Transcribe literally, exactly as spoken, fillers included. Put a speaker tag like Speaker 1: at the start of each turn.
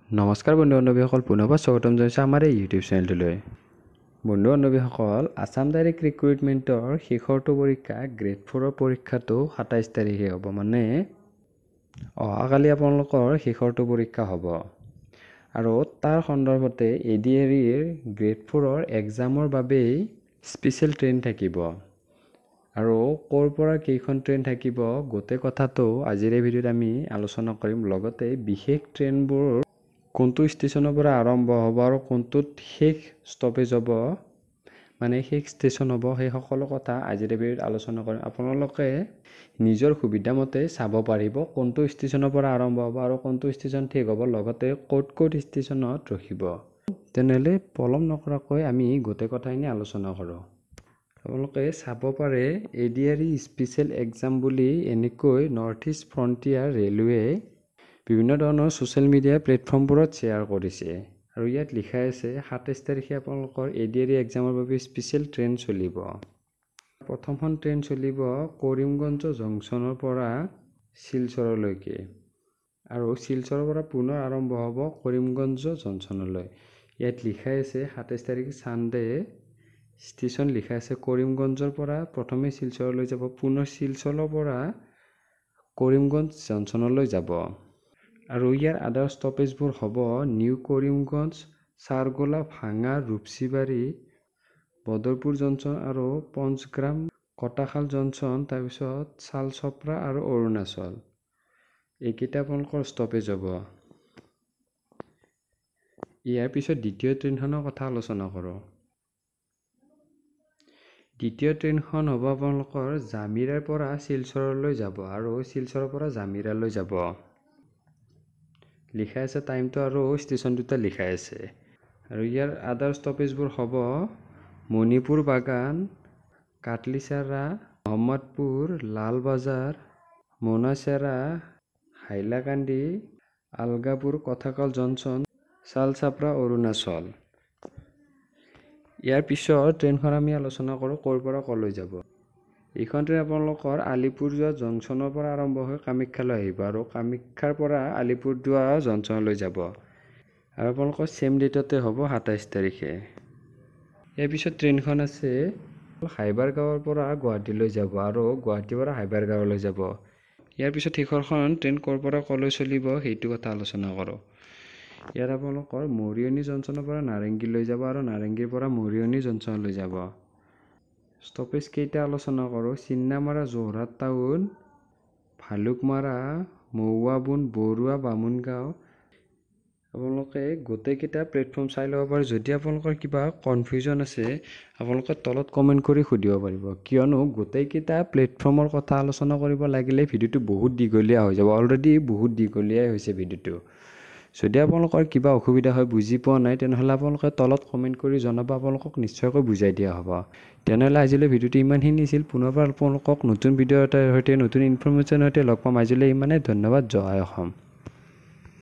Speaker 1: নমস্কাৰ বন্ধু বান্ধৱীসকল, পুনৰবাৰ স্বাগতম জনাইছোঁ আমাৰ এই ইউটিউব চেনেলটোলৈ। বন্ধু বান্ধৱীসকল, আছাম ডাইৰেক্ট ৰিক্ৰুইটমেণ্টৰ শেষৰটো পৰীক্ষা গ্ৰেড ফ'ৰৰ পৰীক্ষাটো সাতাইছ তাৰিখে হ'ব, মানে অহাকালি আপোনালোকৰ শেষৰটো পৰীক্ষা হ'ব। আৰু তাৰ সন্দৰ্ভতে এ ডি আৰ ইৰ গ্ৰেড ফ'ৰৰ এক্সামৰ বাবেই স্পেচিয়েল ট্ৰেইন থাকিব। আৰু ক'ৰ পৰা কেইখন ট্ৰেইন থাকিব গোটেই কথাটো আজিৰ এই ভিডিঅ'ত আমি আলোচনা কৰিম। লগতে বিশেষ ট্ৰেইনবোৰ কোনটো ষ্টেচনৰ পৰা আৰম্ভ হ'ব আৰু কোনটোত শেষ ষ্টপেজ হ'ব, মানে শেষ ষ্টেচন হ'ব, সেই সকলো কথা আজিৰ এই ভিডিঅ'ত আলোচনা কৰিম। আপোনালোকে নিজৰ সুবিধামতে চাব পাৰিব কোনটো ষ্টেচনৰ পৰা আৰম্ভ হ'ব আৰু কোনটো ষ্টেচন শেষ হ'ব, লগতে ক'ত ক'ত ষ্টেচনত ৰখিব। তেনেহ'লে পলম নকৰাকৈ আমি গোটেই কথাখিনি আলোচনা কৰোঁ। আপোনালোকে চাব পাৰে A D R E special exam বুলি এনেকৈ নৰ্থ ইষ্ট ফ্ৰণ্টিয়াৰ ৰেলৱে বিভিন্ন ধৰণৰ ছ'চিয়েল মিডিয়া প্লেটফৰ্মবোৰত শ্বেয়াৰ কৰিছে। আৰু ইয়াত লিখা আছে সাতাইছ তাৰিখে আপোনালোকৰ এ ডি আৰ ই এক্সামৰ বাবে স্পেচিয়েল ট্ৰেইন চলিব। প্ৰথমখন ট্ৰেইন চলিব কৰিমগঞ্জ জংচনৰ পৰা শিলচৰলৈকে, আৰু শিলচৰৰ পৰা পুনৰ আৰম্ভ হ'ব কৰিমগঞ্জ জংচনলৈ। ইয়াত লিখা আছে সাতাইছ তাৰিখে ছানডে ষ্টেচন লিখা আছে কৰিমগঞ্জৰ পৰা প্ৰথমে শিলচৰলৈ যাব, পুনৰ শিলচৰৰ পৰা কৰিমগঞ্জ জংচনলৈ যাব। আৰু ইয়াৰ আদাৰ ষ্টপেজবোৰ হ'ব নিউ কৰিমগঞ্জ, চাৰগোলা, ভাঙা, ৰূপসীবাৰী, বদৰপুৰ জংচন আৰু পঞ্চগ্ৰাম, কটাখাল জংচন, তাৰপিছত চালচপ্ৰা আৰু অৰুণাচল। এইকেইটা আপোনালোকৰ ষ্টপেজ হ'ব। ইয়াৰ পিছত দ্বিতীয় ট্ৰেইনখনৰ কথা আলোচনা কৰোঁ। দ্বিতীয় ট্ৰেইনখন হ'ব আপোনালোকৰ জামিৰাৰ পৰা শিলচৰলৈ যাব আৰু শিলচৰৰ পৰা জামিৰালৈ যাব। লিখা আছে টাইমটো আৰু ষ্টেচন দুটা লিখা আছে। আৰু ইয়াৰ আদাৰ ষ্টপেজবোৰ হ'ব মণিপুৰ বাগান, কাটলিচাৰা, মহম্মদপুৰ, লালবাজাৰ, মোনাচেৰা, হাইলাকান্দি, আলগাপুৰ, কঠাকাল জংচন, চালচাপ্ৰা, অৰুণাচল। ইয়াৰ পিছত ট্ৰেইনখন আমি আলোচনা কৰোঁ ক'ৰ পৰা ক'লৈ যাব। এইখন ট্ৰেইন আপোনালোকৰ আলিপুৰদুৱাৰ জংচনৰ পৰা আৰম্ভ হৈ কামাখ্যালৈ আহিব আৰু কামাখ্যাৰ পৰা আলিপুৰদুৱাৰ জংচনলৈ যাব। আৰু আপোনালোকৰ ছেম ডেটতে হ'ব সাতাইছ তাৰিখে। ইয়াৰ পিছত ট্ৰেইনখন আছে হাইবাৰ গাঁৱৰ পৰা গুৱাহাটীলৈ যাব আৰু গুৱাহাটীৰ পৰা হাইবাৰ গাঁৱলৈ যাব। ইয়াৰ পিছত শেষৰখন ট্ৰেইন ক'ৰ পৰা ক'লৈ চলিব সেইটো কথা আলোচনা কৰোঁ। ইয়াত আপোনালোকৰ মৰিয়নি জংচনৰ পৰা নাৰেংগীলৈ যাব আৰু নাৰেংগীৰ পৰা মৰিয়নি জংচনলৈ যাব। ষ্টপেজ কেইটা আলোচনা কৰোঁ। চিন্নামাৰা, যোৰহাট টাউন, ভালুকমাৰা, মৌৱাবুন, বৰুৱা, বামুণগাঁও। আপোনালোকে গোটেইকেইটা প্লেটফৰ্ম চাই ল'ব পাৰে। যদি আপোনালোকৰ কিবা কনফিউজন আছে আপোনালোকে তলত কমেণ্ট কৰি সুধিব পাৰিব, কিয়নো গোটেইকেইটা প্লেটফৰ্মৰ কথা আলোচনা কৰিব লাগিলে ভিডিঅ'টো বহুত দীঘলীয়া হৈ যাব। অলৰেডি বহুত দীঘলীয়াই হৈছে ভিডিঅ'টো। যদি আপোনালোকৰ কিবা অসুবিধা হয়, বুজি পোৱা নাই, তেনেহ'লে আপোনালোকে তলত কমেণ্ট কৰি জনাব, আপোনালোকক নিশ্চয়কৈ বুজাই দিয়া হ'ব। তেনেহ'লে আজিলৈ ভিডিঅ'টো ইমানখিনি আছিল। পুনৰবাৰ আপোনালোকক নতুন ভিডিঅ' এটাৰ সৈতে নতুন ইনফৰমেশ্যনৰ সৈতে লগ পাম। আজিলৈ ইমানেই। ধন্যবাদ। জয় অসম।